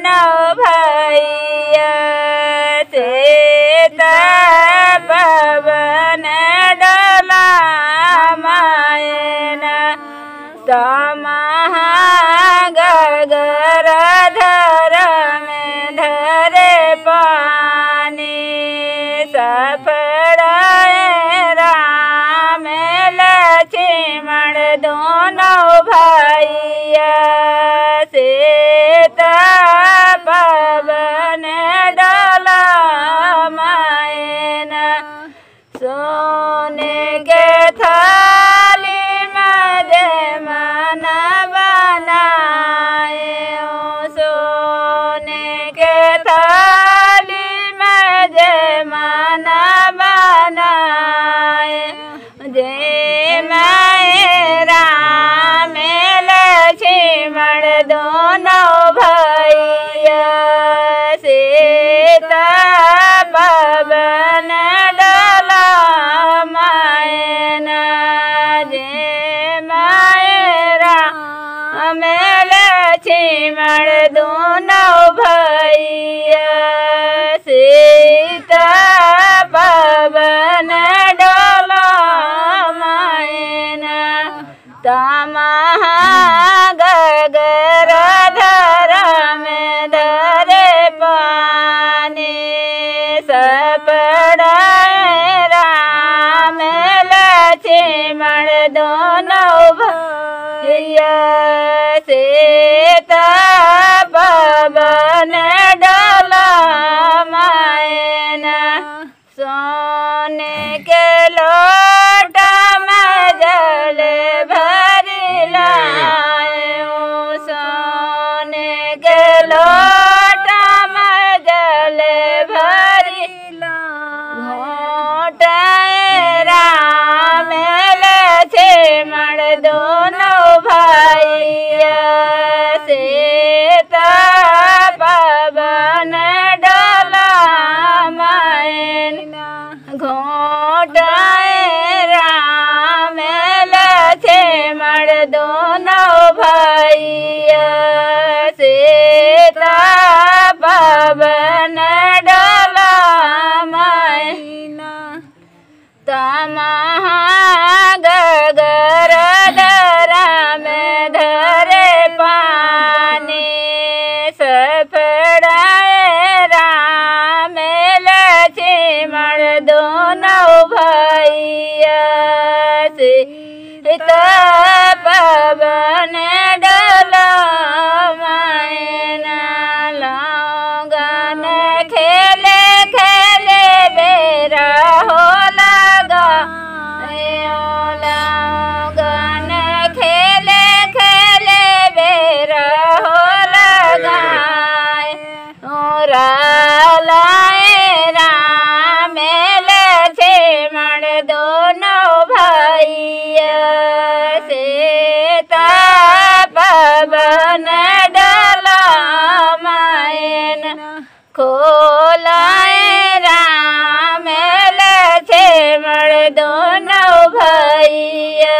दोनों भैया सीता पवन डोला मायन तमहा गगर धर में धरे पानी सफड़ाए राम लक्ष्मण दोनों भैया सीता पवन डोला मायन सोने के थाली में जयमान बनाए सोने के थाली में जयमान बनाए जय माए राम लक्ष्मण दोनों भैया सीता पवन डोला मायन जय माए राम लक्ष्मण दोनों भैया सीता पवन डोला मायन तमहा गगर धर में धरे पानी सपड़ाए राम लक्ष्मण दोनों भैया सीता पवन डोला मायन सोने के लोटा में जल भरी लाए सोने के लोटा में जल भरी घोटाए राम लक्ष्मण दोनों भैया सीता पवन डोला मायन घोटाए राम लक्ष्मण दोनों भैया सीता पवन डोला मायन तमहा गगर धर में धरे पानी सफड़ाए राम लक्ष्मण दोनों भैया सीता पवन डोला मायन लगन खेले खेले बेरा हो लगा लगन खेले खेले बेरा हो लगाए लाए राम लक्ष्मण दोनों भैया सीता पवन डोला मायन खोलाए राम लक्ष्मण दोनों भैया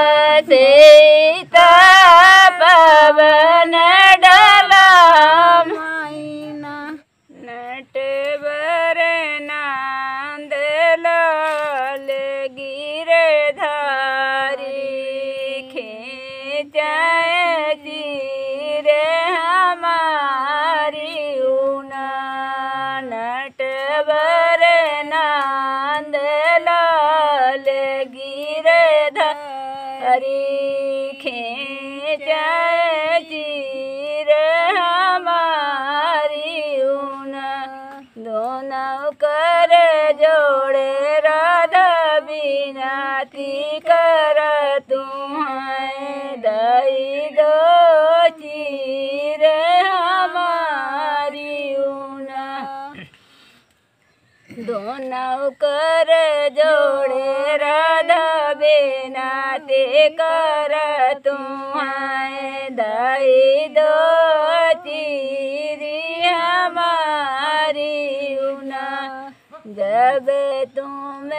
सीता पवन डोला मायन नटवर नांद लाल गिरधारी खींचाए चीर हमारी ऊना नटवर नांद लाल गिरधारी खींचाए चीर हमारी ऊना दोनों कर जोड़े राधा बिनती कर तुम्हें दई दो चीर हमारी ऊना दोनों कर जोड़े राधा बिनती कर तुम्हें दई दो चीर हमारी ऊना जब तुम